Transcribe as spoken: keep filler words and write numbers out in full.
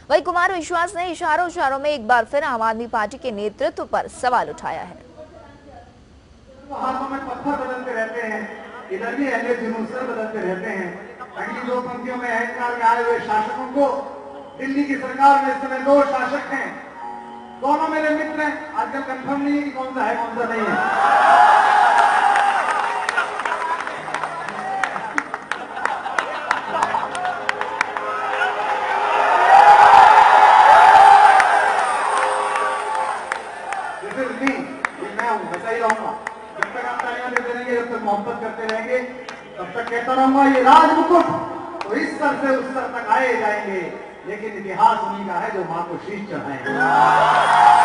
वहीं कुमार विश्वास ने इशारों इशारों में एक बार फिर आम आदमी पार्टी के नेतृत्व पर सवाल उठाया है। हाथों में पत्थर बदलते रहते हैं, इधर भी ऐसे जुनून सर बदलते रहते हैं। अगली दो पंक्तियों में अहंकार में आए हुए शासकों को, दिल्ली की सरकार में इस समय दो शासक हैं, दोनों मेरे मित्र हैं। आजकल कंफर्म नहीं है कि कौन सा है कौन सा नहीं है। जब तक आप तालियां देते रहेंगे, जब तक मोहब्बत करते रहेंगे, तब तक कहता रहूंगा ये राजमुकुट तो इस स्तर से उस स्तर तक आए जाएंगे, लेकिन इतिहास उन्हीं का है जो मां को शीश चढ़ाएंगे।